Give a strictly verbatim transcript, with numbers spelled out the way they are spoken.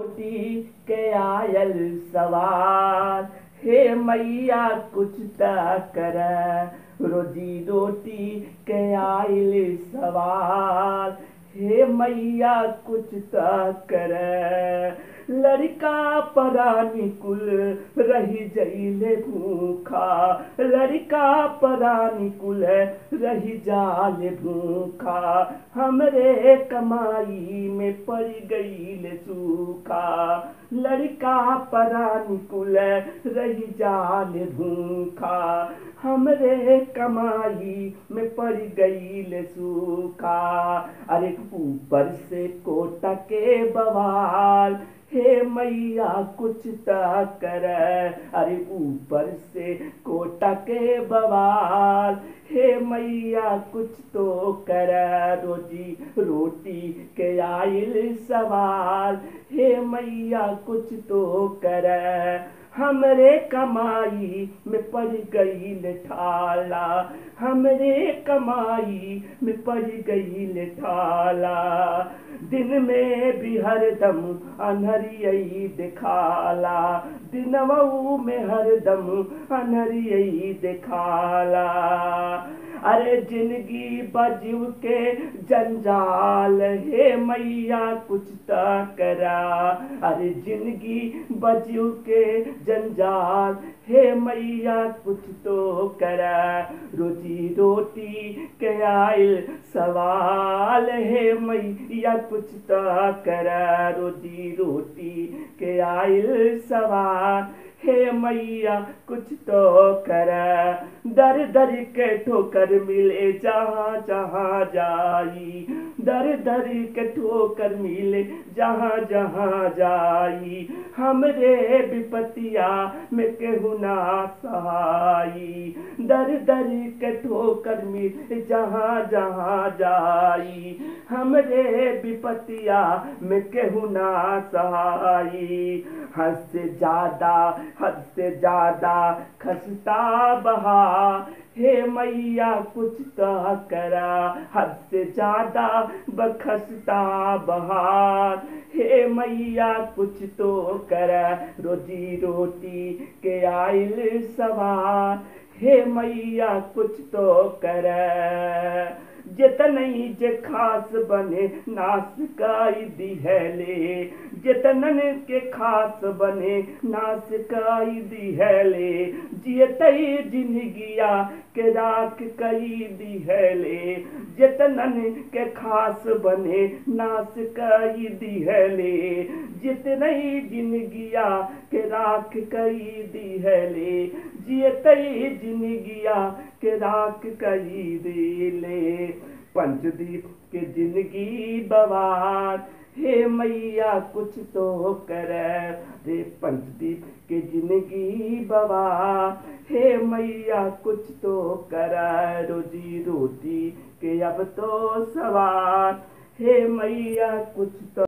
रोटी के आयल सवार, हे मैया कुछ त कर। रोजी रोटी के आयल सवार, हे मैया कुछ त कर। लड़का परानी कुल रही जइले भूखा, लड़का परानी कुल रही जाले भूखा। हमरे कमाई में पड़ गईल सूखा, लड़का परानी कुल रही जाले भूखा। हमरे कमाई में पड़ गईल सूखा। अरे ऊपर से कोटा के बवाल, हे मैया कुछ त कर। अरे ऊपर से कोटा के बवाल, हे मैया कुछ तो कर। रोजी रोटी के आइल सवाल, हे मैया कुछ तो कर। हमरे कमाई में पड़ गईल ठाला, हमरे कमाई में पड़ गईल ठाला। दिन में भी हरदम अनहरियई दिखाला, दिनवऊ में हरदम अनहरियई दिखाला। अरे जिंदगी बजीव के जंजाल, हे मैया कुछ त करा। अरे जिंदगी बजीव के जंजाल, हे मैया कुछ तो करा। रोजी रोटी के आइल सवाल, हे मैया कुछ तो करा। रोजी रोटी के आइल सवाल, हे मैया कुछ तो कर। दर दर के ठोकर मिले जहाँ जहाँ जाई, दर दर के ठोकर मिले जहाँ जहाँ जाई। हमरे विपतिया में केहू ना सहाई, दर दर के ठोकर मिले जहाँ जहाँ जाई। हमरे विपतिया में केहू ना सहाई। हद से ज्यादा हद से ज्यादा खस्ता बहा, हे मैया कुछ तो करा। हद से ज्यादा बखस्ता बहार, हे मैया कुछ तो कर। रोजी रोटी के आइल सवार, हे मैया कुछ तो कर। जितनई जे खास बने नास काई दिहले, जितनन के खास बने नास काई दिहले। जियतई जिंदगिया के राख कई दिहले, जितनन के खास बने नास कई दिहले। जितनई जिंदगिया के राख कई दिहले, जियतई जिंदगिया के राख कई दिले। पंचदीप के जिंदगी बवार, हे मैया कुछ तो कर। रे पंचदीप के जिंदगी बवार, हे मैया कुछ तो कर। रोजी रोटी के अब तो सवार, हे मैया कुछ तो